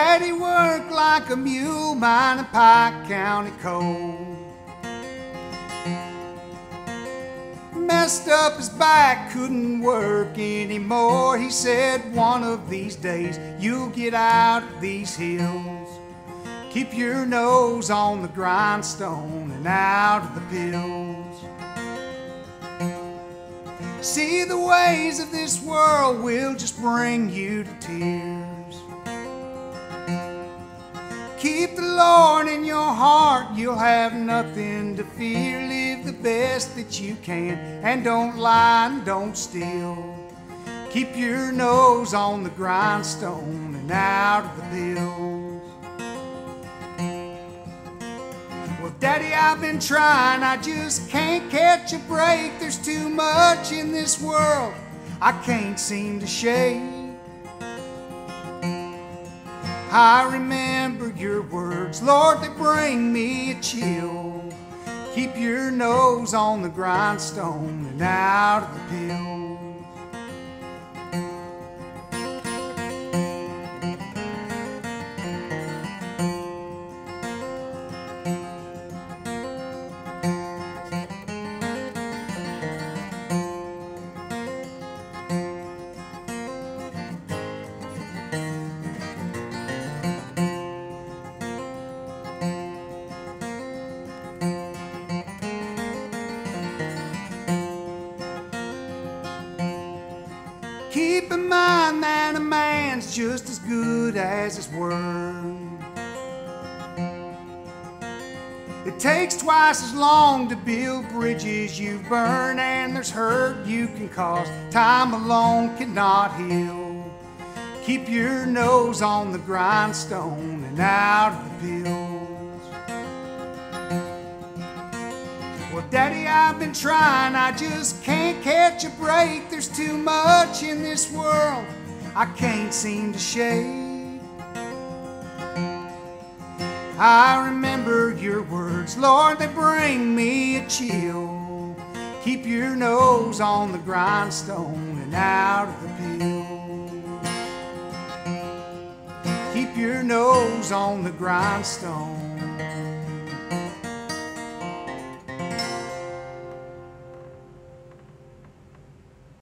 Daddy worked like a mule mining Pike County coal. Messed up his back, couldn't work anymore. He said, one of these days you'll get out of these hills. Keep your nose on the grindstone and out of the pills. See, the ways of this world will just bring you to tears. Keep the Lord in your heart, you'll have nothing to fear. Live the best that you can, and don't lie and don't steal. Keep your nose on the grindstone and out of the pills. Well, Daddy, I've been trying, I just can't catch a break. There's too much in this world I can't seem to shake. I remember your words, Lord, they bring me a chill. Keep your nose on the grindstone and out of the pills. Keep in mind that a man's just as good as his word. It takes twice as long to build bridges you burn, and there's hurt you can cause time alone cannot heal. Keep your nose on the grindstone and out of the pills. Well, Daddy, I've been trying, I just can't catch a break. There's too much in this world I can't seem to shake. I remember your words, Lord, they bring me a chill. Keep your nose on the grindstone and out of the pills. Keep your nose on the grindstone